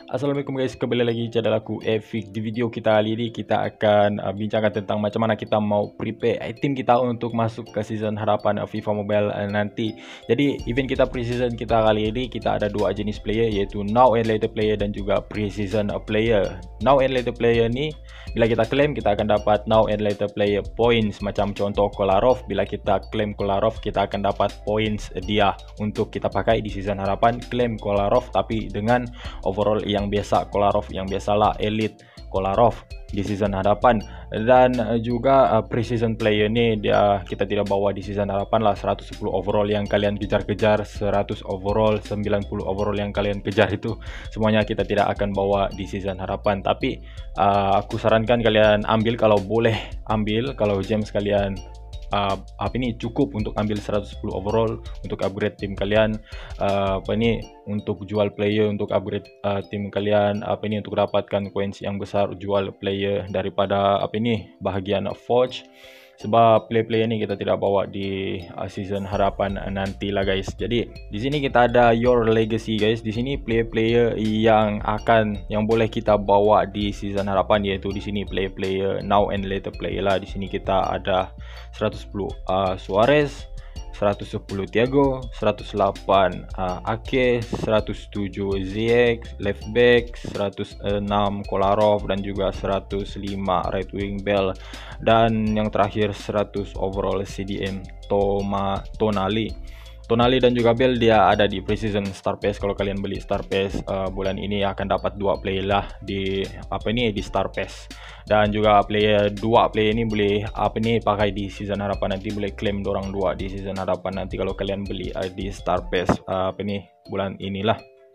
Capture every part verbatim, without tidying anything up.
Assalamualaikum guys, kembali lagi channel aku Epic. Di video kita kali ini kita akan uh, bincangkan tentang macam mana kita mau prepare tim kita untuk masuk ke season harapan uh, FIFA Mobile uh, nanti. Jadi event kita pre-season kita kali ini kita ada dua jenis player, yaitu now and later player dan juga pre-season uh, player. Now and later player ni bila kita claim kita akan dapat now and later player points, macam contoh Kolarov. Bila kita claim Kolarov kita akan dapat points dia untuk kita pakai di season harapan. Claim Kolarov tapi dengan overall yang biasa Kolarov, yang biasalah elite Kolarov di season hadapan. Dan juga uh, pre-season player ni dia kita tidak bawa di season hadapan lah. Seratus sepuluh overall yang kalian kejar-kejar, seratus overall, sembilan puluh overall yang kalian kejar, itu semuanya kita tidak akan bawa di season harapan. Tapi uh, aku sarankan kalian ambil, kalau boleh ambil, kalau gems kalian Uh, apa ini cukup untuk ambil seratus sepuluh overall untuk upgrade tim kalian, uh, apa ini untuk jual player, untuk upgrade uh, tim kalian, apa ini untuk dapatkan coins yang besar, jual player daripada apa ini bahagian Forge. Sebab player-player ini kita tidak bawa di uh, season harapan uh, nanti lah guys. Jadi di sini kita ada your legacy guys. Di sini player-player yang akan yang boleh kita bawa di season harapan, yaitu di sini player-player now and later player lah. Di sini kita ada seratus sepuluh uh, Suarez, seratus sepuluh Thiago, seratus delapan uh, Ake, seratus tujuh Ziyech left back, seratus enam Kolarov dan juga seratus lima right wing Bell, dan yang terakhir seratus overall C D M Toma Tonali. Tonali dan juga Bell dia ada di pre-season Star Pass. Kalau kalian beli Star Pass uh, bulan ini akan dapat dua player lah di apa ini di Star Pass. Dan juga player dua player ini boleh apa ini pakai di season harapan nanti, boleh claim dorang dua di season harapan nanti kalau kalian beli uh, di Star Pass uh, apa ini bulan inilah.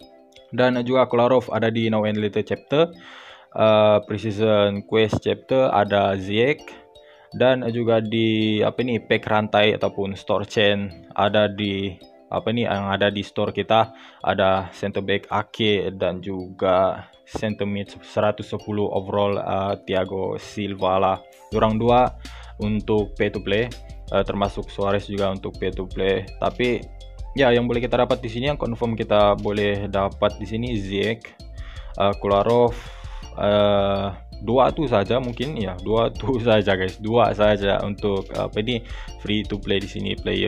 Dan juga Kolarov ada di Now and Later chapter, uh, pre-season quest chapter ada Ziyech. Dan juga di apa ini pack rantai ataupun store chain ada di apa ini yang ada di store kita, ada center back Ake dan juga center mid seratus sepuluh overall uh, Thiago Silva lah. Orang dua untuk pay to play, uh, termasuk Suarez juga untuk pay to play. Tapi ya yang boleh kita dapat di sini, yang confirm kita boleh dapat di sini Ziyech, uh, Kolarov, uh, dua tu saja mungkin ya, dua tu saja guys, dua saja untuk apa ini free to play di sini player.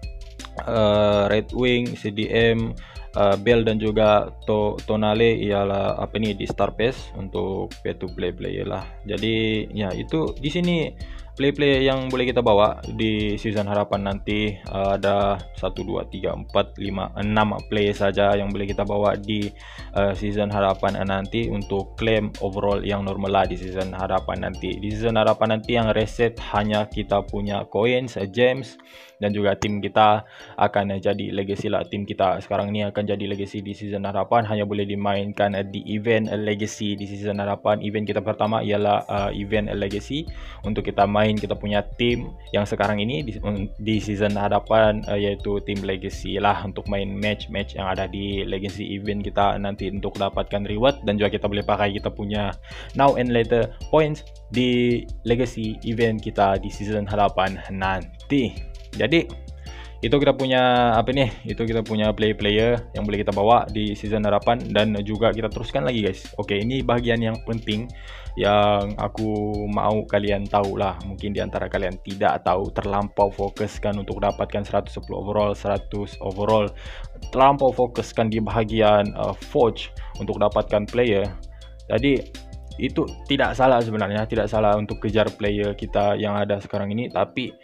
Uh, right wing C D M uh, Bell dan juga to Tonale ialah apa ini di Star Pass untuk pay to play player lah. Jadi ya itu di sini play-play yang boleh kita bawa di season harapan nanti. Uh, ada satu dua tiga empat lima enam play saja yang boleh kita bawa di uh, season harapan nanti untuk claim overall yang normal lah di season harapan nanti. Di season harapan nanti yang reset hanya kita punya coins, gems, dan juga tim kita akan jadi legacy lah. Tim kita sekarang ini akan jadi legacy di season harapan, hanya boleh dimainkan di event legacy di season harapan. Event kita pertama ialah uh, event legacy untuk kita main kita punya tim yang sekarang ini di, di season hadapan, uh, yaitu tim legacy lah, untuk main match-match yang ada di legacy event kita nanti untuk dapatkan reward. Dan juga kita boleh pakai kita punya now and later points di legacy event kita di season hadapan nanti. Jadi itu kita punya apa nih itu kita punya play-player yang boleh kita bawa di season harapan. Dan juga kita teruskan lagi guys. Oke, ini bagian yang penting yang aku mau kalian tahu lah. Mungkin diantara kalian tidak tahu, terlampau fokuskan untuk dapatkan seratus sepuluh overall, seratus overall, terlampau fokuskan di bahagian uh, Forge untuk dapatkan player. Jadi itu tidak salah sebenarnya, tidak salah untuk kejar player kita yang ada sekarang ini. Tapi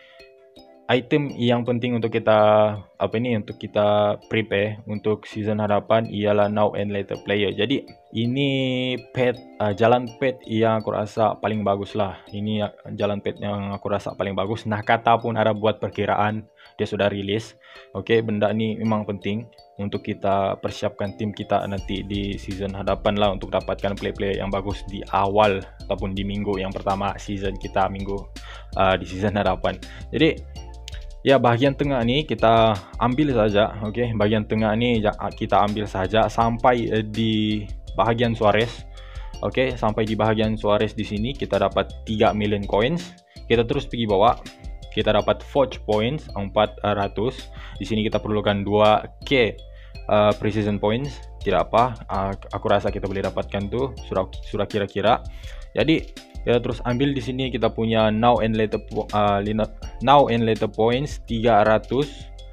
item yang penting untuk kita apa ini untuk kita prepare untuk season hadapan ialah now and later player. Jadi ini pet uh, jalan pet yang aku rasa paling bagus lah. Ini uh, jalan pet yang aku rasa paling bagus. Nah, kata pun ada buat perkiraan, dia sudah rilis. Oke, okay, benda ini memang penting untuk kita persiapkan tim kita nanti di season hadapan lah, untuk dapatkan play-play yang bagus di awal ataupun di minggu yang pertama season kita, minggu uh, di season hadapan. Jadi ya bahagian tengah ni kita ambil saja, oke. Okay? Bahagian tengah ni kita ambil saja sampai uh, di bahagian Suarez, oke. Okay? Sampai di bahagian Suarez di sini kita dapat tiga million coins. Kita terus pergi bawah, kita dapat Forge points empat ratus. Di sini kita perlukan dua K uh, precision points. tidak apa, uh, aku rasa kita boleh dapatkan tuh surah surah kira-kira. Jadi kita terus ambil di sini kita punya now and later uh, now and later points tiga ratus,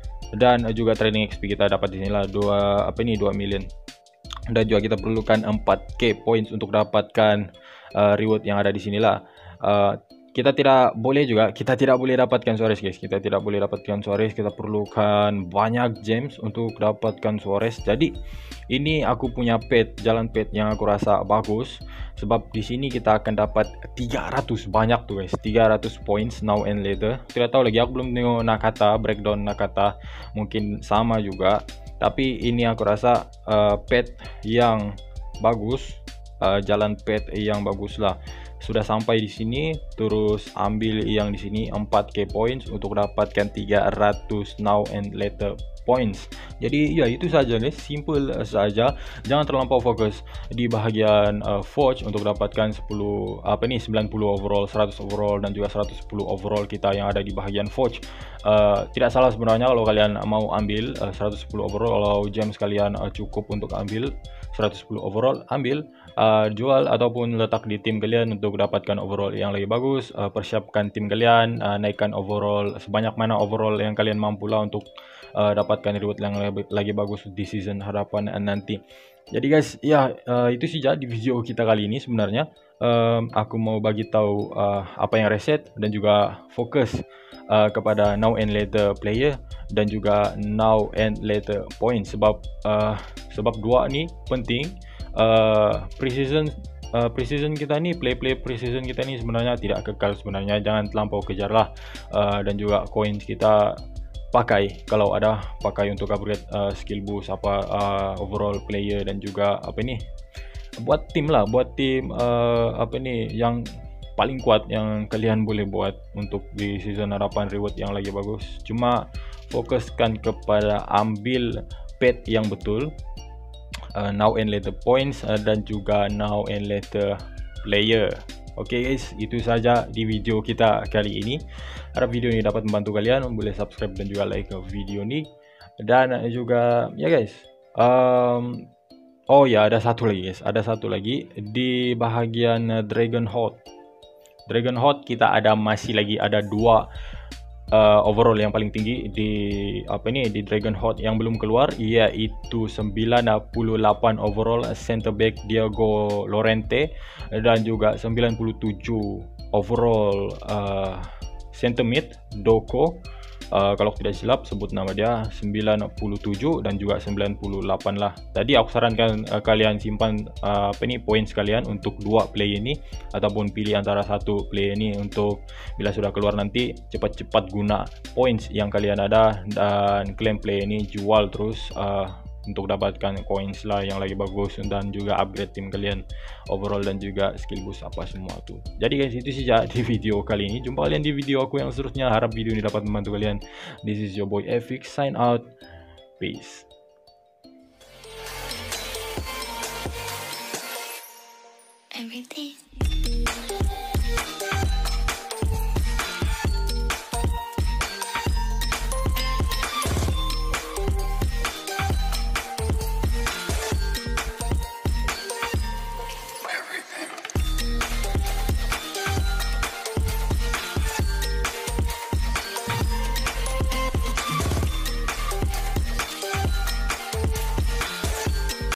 dan juga trading X P kita dapat di sini lah dua apa ini dua million. Dan juga kita perlukan empat K points untuk dapatkan uh, reward yang ada di sinilah. Uh, kita tidak boleh juga kita tidak boleh dapatkan Suarez guys. Kita tidak boleh dapatkan Suarez. Kita perlukan banyak gems untuk dapatkan Suarez. Jadi ini aku punya pet, jalan pet yang aku rasa bagus, sebab di sini kita akan dapat tiga ratus banyak tuh guys, tiga ratus points now and later. Tidak tahu lagi, aku belum tengok Nakata, breakdown Nakata, mungkin sama juga. Tapi ini aku rasa uh, pet yang bagus, uh, jalan pet yang bagus lah. Sudah sampai di sini, terus ambil yang di sini empat K points untuk dapatkan tiga ratus now and later points. Jadi ya itu saja guys, simple saja. Jangan terlampau fokus di bahagian uh, Forge untuk dapatkan sepuluh apa nih sembilan puluh overall, seratus overall, dan juga seratus sepuluh overall kita yang ada di bahagian Forge. Uh, tidak salah sebenarnya kalau kalian mau ambil uh, seratus sepuluh overall, kalau gems kalian uh, cukup untuk ambil seratus sepuluh overall, ambil, uh, jual ataupun letak di tim kalian untuk dapatkan overall yang lebih bagus. Uh, persiapkan tim kalian, uh, naikkan overall sebanyak mana overall yang kalian mampu lah untuk uh, dapatkan reward yang lebih, lagi bagus di season harapan nanti. Jadi guys, ya uh, itu saja di video kita kali ini sebenarnya. Um, aku mau bagi tahu uh, apa yang reset dan juga fokus uh, kepada now and later player dan juga now and later point, sebab uh, sebab dua ni penting. uh, Precision uh, precision kita ni, play-play precision kita ni sebenarnya tidak kekal sebenarnya, jangan terlampau kejar lah. Uh, dan juga coins kita pakai kalau ada, pakai untuk upgrade uh, skill boost apa uh, overall player, dan juga apa ini buat tim lah, buat tim uh, apa ini yang paling kuat yang kalian boleh buat untuk di season harapan reward yang lagi bagus. Cuma fokuskan kepada ambil pet yang betul, uh, now and later points, uh, dan juga now and later player. Oke okay guys, itu saja di video kita kali ini. Harap video ini dapat membantu kalian. Boleh subscribe dan juga like video ini. Dan juga ya guys, um, oh ya ada satu lagi guys, ada satu lagi di bahagian Dragon Heart. Dragon Heart kita ada masih lagi ada dua uh, overall yang paling tinggi di apa ini di Dragon Heart yang belum keluar, yaitu sembilan puluh delapan overall center back Diego Llorente, dan juga sembilan puluh tujuh overall uh, center mid Doko. Uh, kalau tidak silap sebut nama dia sembilan puluh tujuh dan juga sembilan puluh delapan lah. Tadi aku sarankan uh, kalian simpan uh, apa ini points kalian untuk dua play ini, ataupun pilih antara satu play ini untuk bila sudah keluar nanti cepat-cepat guna points yang kalian ada dan klaim play ini, jual terus uh, untuk dapatkan coins lah yang lagi bagus, dan juga upgrade tim kalian overall dan juga skill boost apa semua tuh. Jadi guys, itu saja di video kali ini. Jumpa kalian di video aku yang seterusnya. Harap video ini dapat membantu kalian. This is your boy Efik, sign out. Peace. Everything.